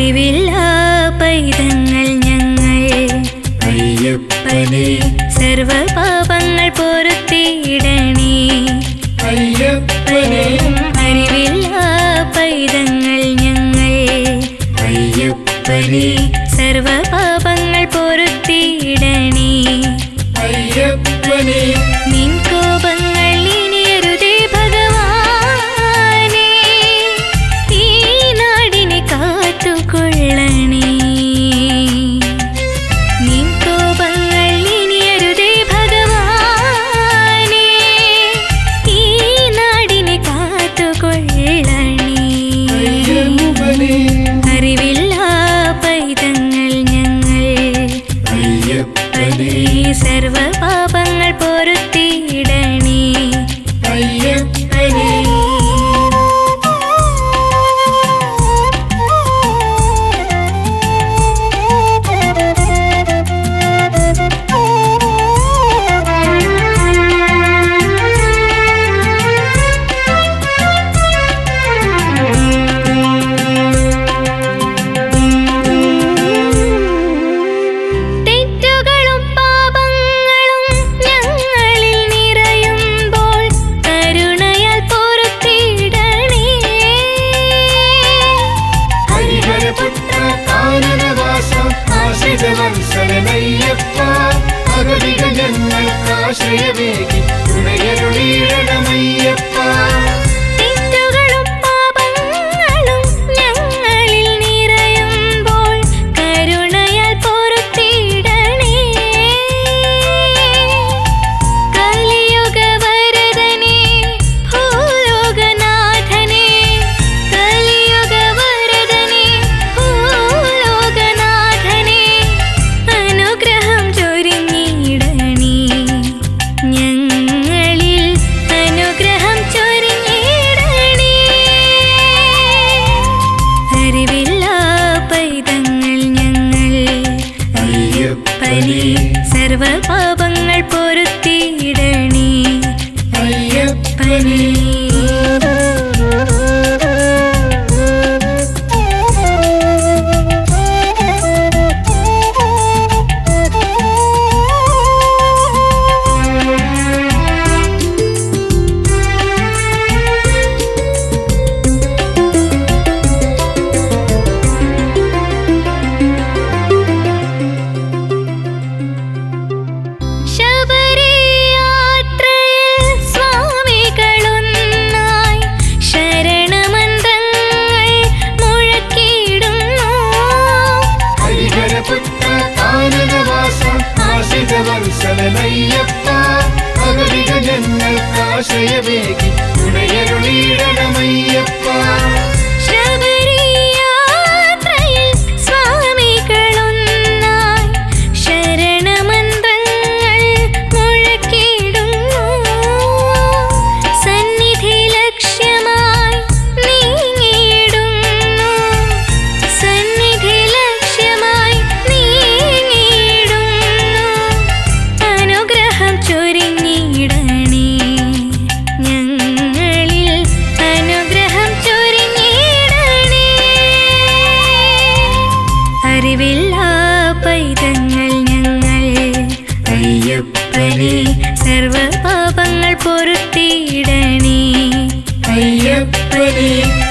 അറിവില്ലാ പൈതങ്ങൾ ഞങ്ങൾ അയ്യപ്പനെ സർവപാപങ്ങൾ പൊറുത്തിടണേ അയ്യപ്പനെ അറിവില്ലാ പൈതങ്ങൾ ഞങ്ങൾ അയ്യപ്പനെ സർവപാപങ്ങൾ പൊറുത്തിടണേ അയ്യപ്പനെ നിൻ കോപങ്ങൾ ഇനിയരുതേ ഭഗവാനേ ഈ നാടിനെ കാത്തുകൊള്ളണേ നിൻ കോപങ്ങൾ ഇനിയരുതേ ഭഗവാനേ ഈ നാടിനെ കാത്തുകൊള്ളണേ അറിവില്ലാ പൈതങ്ങൾ ഞങ്ങൾ അയ്യപ്പനെ സർവപാപങ്ങൾ പൊറുത്തിടണേ അയ്യപ്പനെ സർവപാപങ്ങൾ പൊറുത്തിടണേ അയ്യപ്പനെ ആശ്രയമേകി തുണയരുളിയിടണമയ്യപ്പ ശബരിയാത്രയിൽ സ്വാമികളൊന്നായി ശരണമന്ത്രങ്ങൾ മുഴക്കിടുന്നു സന്നിധി ലക്ഷ്യമായി നീങ്ങിയിടുന്നു സന്നിധി ലക്ഷ്യമായി നീങ്ങിയിടുന്നു അനുഗ്രഹം ചൊരിഞ്ഞിടണേ അറിവില്ലാ പൈതങ്ങൾ ഞങ്ങൾ അയ്യപ്പനെ സർവപാപങ്ങൾ പൊറുത്തിടണേ അയ്യപ്പനെ